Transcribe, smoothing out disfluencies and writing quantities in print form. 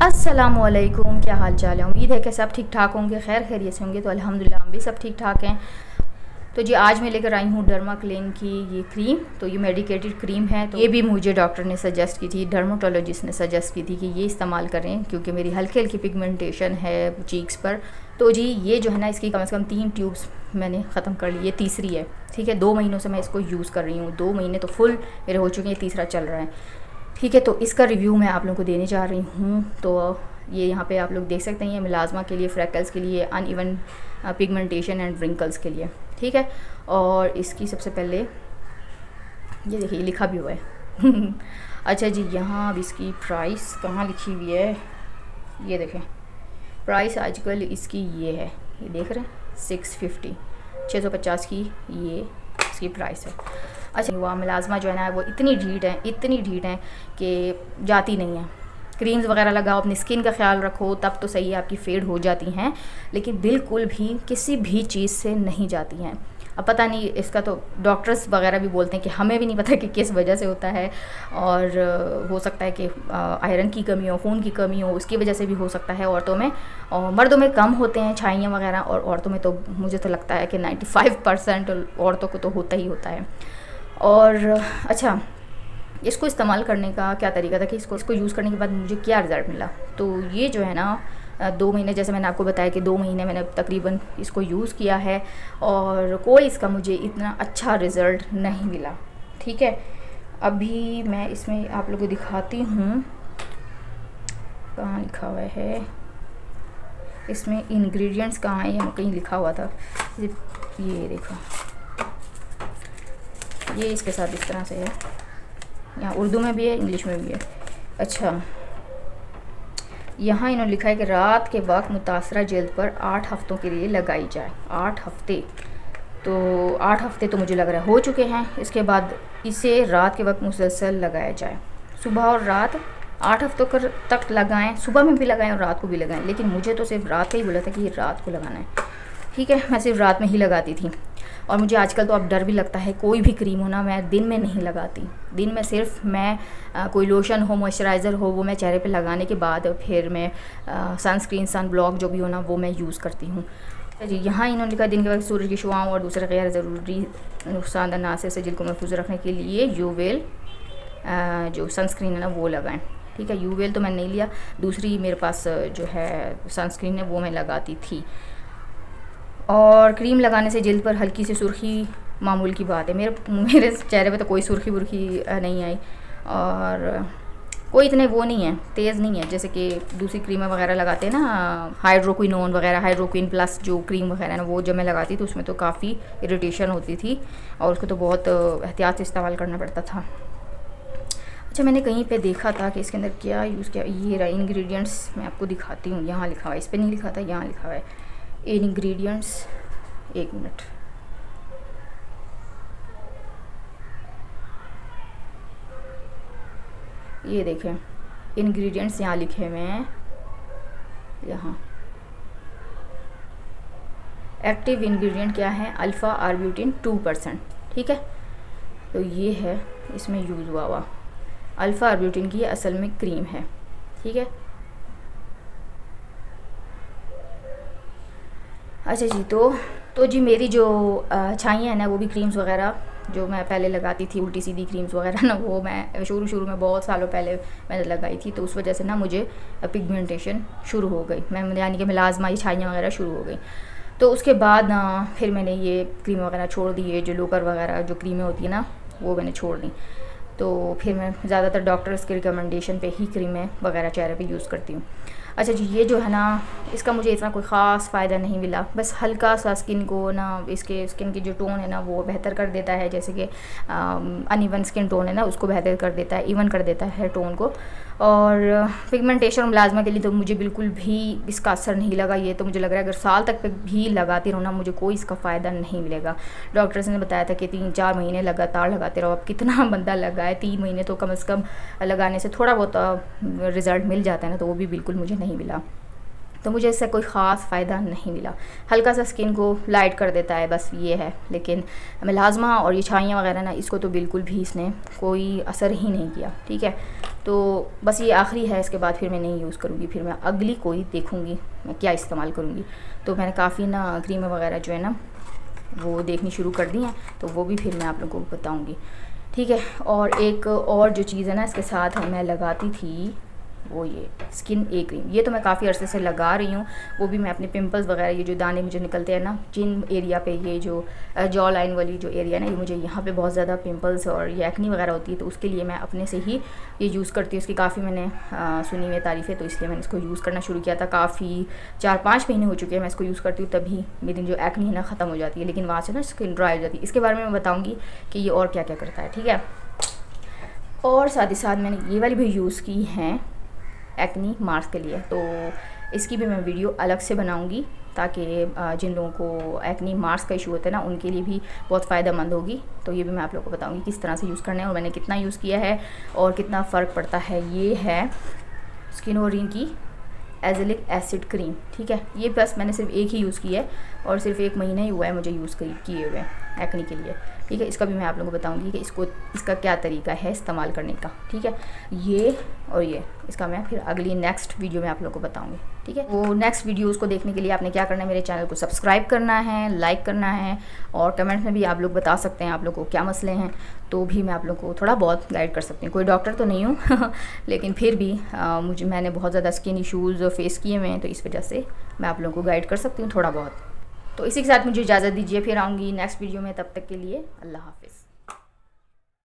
अस्सलामुअलैकुम, क्या हाल चाल है। उम्मीद है कि सब ठीक ठाक होंगे, खैर खैरियत से होंगे। तो अल्हम्दुलिल्लाह हम भी सब ठीक ठाक हैं। तो जी आज मैं लेकर आई हूँ डर्माक्लेन की ये क्रीम। तो ये मेडिकेटेड क्रीम है। तो ये भी मुझे डॉक्टर ने सजेस्ट की थी, डर्माटोलॉजिस्ट ने सजेस्ट की थी कि ये इस्तेमाल करें क्योंकि मेरी हल्की हल्की पिगमेंटेशन है चीक्स पर। तो जी ये जो है ना, इसकी कम से कम 3 ट्यूब्स मैंने ख़त्म कर ली, ये तीसरी है। ठीक है, 2 महीनों से मैं इसको यूज़ कर रही हूँ। 2 महीने तो फुल मेरे हो चुके हैं, तीसरा चल रहा है। ठीक है, तो इसका रिव्यू मैं आप लोगों को देने जा रही हूँ। तो ये यहाँ पे आप लोग देख सकते हैं, ये मिलाज़मा के लिए, फ्रैकल्स के लिए, अनइवन पिगमेंटेशन एंड व्रिंकल्स के लिए। ठीक है, और इसकी सबसे पहले ये देखिए, ये लिखा भी हुआ है अच्छा जी, यहाँ अब इसकी प्राइस कहाँ लिखी हुई है, ये देखें प्राइस आजकल इसकी ये है, ये देख रहे हैं 650, 650 की ये इसकी प्राइस है। अच्छा, वो मिलाज़मा जो है ना, वो इतनी ढीठ है कि जाती नहीं है। क्रीम्स वगैरह लगाओ, अपनी स्किन का ख्याल रखो तब तो सही है, आपकी फेड हो जाती हैं, लेकिन बिल्कुल भी किसी भी चीज़ से नहीं जाती हैं। अब पता नहीं, इसका तो डॉक्टर्स वगैरह भी बोलते हैं कि हमें भी नहीं पता कि किस वजह से होता है। और हो सकता है कि आयरन की कमी हो, खून की कमी हो, उसकी वजह से भी हो सकता है औरतों में। और मर्दों में कम होते हैं छाइयाँ वगैरह, और औरतों में तो मुझे तो लगता है कि 95% औरतों को तो होता ही होता है। और अच्छा, इसको इस्तेमाल करने का क्या तरीका था कि इसको यूज़ करने के बाद मुझे क्या रिज़ल्ट मिला। तो ये जो है ना, 2 महीने, जैसे मैंने आपको बताया कि 2 महीने मैंने तकरीबन इसको यूज़ किया है और कोई इसका मुझे इतना अच्छा रिज़ल्ट नहीं मिला। ठीक है, अभी मैं इसमें आप लोगों को दिखाती हूँ, कहाँ लिखा हुआ है इसमें इंग्रेडिएंट्स कहाँ है, यहाँ कहीं लिखा हुआ था, ये देखो, ये इसके साथ इस तरह से है, यहाँ उर्दू में भी है, इंग्लिश में भी है। अच्छा, यहाँ इन्होंने लिखा है कि रात के वक्त मुतासरा जल्द पर 8 हफ्तों के लिए लगाई जाए। 8 हफ्ते, तो 8 हफ्ते तो मुझे लग रहा है हो चुके हैं। इसके बाद इसे रात के वक्त मुसलसल लगाया जाए, सुबह और रात 8 हफ्तों तक लगाएं, सुबह में भी लगाएं और रात को भी लगाएं। लेकिन मुझे तो सिर्फ रात का ही बोला था कि ये रात को लगाना है। ठीक है, मैं सिर्फ रात में ही लगाती थी। और मुझे आजकल तो अब डर भी लगता है, कोई भी क्रीम हो ना, मैं दिन में नहीं लगाती। दिन में सिर्फ मैं कोई लोशन हो, मॉइस्चराइज़र हो, वो मैं चेहरे पे लगाने के बाद फिर मैं सनस्क्रीन, सन ब्लॉक जो भी हो ना, वो मैं यूज़ करती हूँ। जी, यहाँ इन्होंने लिखा दिन के वक्त सूरज की शुआओं और दूसरे गैर ज़रूरी नुकसानदार नासे से जिल्द को महफूज रखने के लिए यूवेल जो सनस्क्रीन है ना, वो लगाएं। ठीक है, यूवेल तो मैंने नहीं लिया, दूसरी मेरे पास जो है सनस्क्रीन है वो मैं लगाती थी। और क्रीम लगाने से जल्द पर हल्की सी सुर्खी मामूल की बात है। मेरे चेहरे पे तो कोई सुर्खी वुर्खी नहीं आई, और कोई इतने वो नहीं है, तेज़ नहीं है जैसे कि दूसरी क्रीमें वगैरह लगाते हैं ना, हाइड्रोक्विनोन वगैरह, हाइड्रोक्विन प्लस जो क्रीम वगैरह ना, वो जब मैं लगाती थी उसमें तो काफ़ी इरिटेशन होती थी और उसको तो बहुत एहतियात से इस्तेमाल करना पड़ता था। अच्छा, मैंने कहीं पे देखा था कि इसके अंदर क्या यूज़ किया, ये रहा इंग्रेडिएंट्स, मैं आपको दिखाती हूँ। यहाँ लिखा हुआ है, इस पर नहीं लिखा था, यहाँ लिखा हुआ है इंग्रेडिएंट्स। 1 मिनट, ये देखें इंग्रेडिएंट्स यहाँ लिखे हुए हैं। यहाँ एक्टिव इंग्रेडिएंट क्या है, अल्फ़ा आर्ब्यूटिन 2%। ठीक है, तो ये है इसमें यूज़ हुआ अल्फ़ा आर्ब्यूटिन की असल में क्रीम है। ठीक है, अच्छा जी, तो जी मेरी जो छाइयाँ हैं ना, वो भी क्रीम्स वगैरह जो मैं पहले लगाती थी, उल्टी सीधी क्रीम्स वगैरह ना, वो मैं शुरू में बहुत सालों पहले मैंने लगाई थी, तो उस वजह से ना मुझे पिगमेंटेशन शुरू हो गई, मैं यानी कि मिलाज़मा, ये छाइयाँ वगैरह शुरू हो गई। तो उसके बाद ना फिर मैंने ये क्रीम वगैरह छोड़ दी, ये जो लोकर वगैरह जो क्रीमें होती है ना, वो मैंने छोड़ दी। तो फिर मैं ज़्यादातर डॉक्टर्स के रिकमेंडेशन पे ही क्रीमें वगैरह चेहरे पे यूज़ करती हूँ। अच्छा जी, ये जो है ना, इसका मुझे इतना कोई ख़ास फ़ायदा नहीं मिला, बस हल्का सा स्किन को ना, इसके स्किन की जो टोन है ना वो बेहतर कर देता है, जैसे कि अनइवन स्किन टोन है ना, उसको बेहतर कर देता है, इवन कर देता है टोन को। और पिगमेंटेशन और मिलाज़मा के लिए तो मुझे बिल्कुल भी इसका असर नहीं लगा। ये तो मुझे लग रहा है अगर साल तक भी लगाती रहूँ ना, मुझे कोई इसका फ़ायदा नहीं मिलेगा। डॉक्टर्स ने बताया था कि 3-4 महीने लगातार लगाते रहो। अब कितना बंदा लगाए, 3 महीने तो कम से कम लगाने से थोड़ा बहुत रिज़ल्ट मिल जाता है ना, तो वो भी बिल्कुल मुझे नहीं मिला। तो मुझे इससे कोई ख़ास फ़ायदा नहीं मिला। हल्का सा स्किन को लाइट कर देता है, बस ये है। लेकिन मिलाज़मा और ये छाइयाँ वगैरह ना, इसको तो बिल्कुल भी इसने कोई असर ही नहीं किया। ठीक है, तो बस ये आखिरी है, इसके बाद फिर मैं नहीं यूज़ करूँगी। फिर मैं अगली कोई देखूँगी मैं क्या इस्तेमाल करूँगी। तो मैंने काफ़ी ना क्रीमें वगैरह जो है ना वो देखनी शुरू कर दी हैं, तो वो भी फिर मैं आप लोगों को बताऊँगी। ठीक है, और एक और जो चीज़ है ना इसके साथ मैं लगाती थी वो ये स्किन ए क्रीम। ये तो मैं काफ़ी अरसे से लगा रही हूँ। वो भी मैं अपने पिंपल्स वगैरह, ये जो दाने मुझे निकलते हैं ना जिन एरिया पे, ये जो जॉ लाइन वाली जो एरिया है ना, ये मुझे यहाँ पे बहुत ज़्यादा पिंपल्स और ये एक्नी वगैरह होती है, तो उसके लिए मैं अपने से ही ये यूज़ करती हूँ। इसकी काफ़ी मैंने सुनी हुई तारीफ़ें, तो इसलिए मैंने इसको यूज़ करना शुरू किया था। काफ़ी 4-5 महीने हो चुके हैं मैं इसको यूज़ करती हूँ, तभी मेरी जो एक्नी है ना ख़त्म हो जाती है, लेकिन वहाँ से ना स्किन ड्राई हो जाती है। इसके बारे में मैं बताऊँगी कि ये और क्या क्या करता है। ठीक है, और साथ ही साथ मैंने ये वाली भी यूज़ की हैं एक्नी मास्क के लिए, तो इसकी भी मैं वीडियो अलग से बनाऊंगी, ताकि जिन लोगों को एक्नी मास्क का इशू होता है ना उनके लिए भी बहुत फ़ायदेमंद होगी। तो ये भी मैं आप लोगों को बताऊंगी किस तरह से यूज़ करना है और मैंने कितना यूज़ किया है और कितना फ़र्क पड़ता है। ये है स्किनोरिन की एज़ेलिक एसिड क्रीम। ठीक है, ये बस मैंने सिर्फ एक ही यूज़ की है और सिर्फ 1 महीना ही हुआ है मुझे यूज़ किए हुए एक्नी के लिए। ठीक है, इसका भी मैं आप लोगों को बताऊंगी कि इसका क्या तरीका है इस्तेमाल करने का। ठीक है, ये और ये इसका मैं फिर अगली नेक्स्ट वीडियो में आप लोगों को बताऊंगी। ठीक है, वो नेक्स्ट वीडियोस को देखने के लिए आपने क्या करना है, मेरे चैनल को सब्सक्राइब करना है, लाइक करना है, और कमेंट्स में भी आप लोग बता सकते हैं आप लोगों को क्या मसले हैं, तो भी मैं आप लोगों को थोड़ा बहुत गाइड कर सकती हूँ। कोई डॉक्टर तो नहीं हूँ लेकिन फिर भी मैंने बहुत ज़्यादा स्किन इशूज़ फेस किए हुए हैं, तो इस वजह से मैं आप लोगों को गाइड कर सकती हूँ थोड़ा बहुत। तो इसी के साथ मुझे इजाज़त दीजिए, फिर आऊँगी नेक्स्ट वीडियो में। तब तक के लिए अल्लाह हाफ़िज़।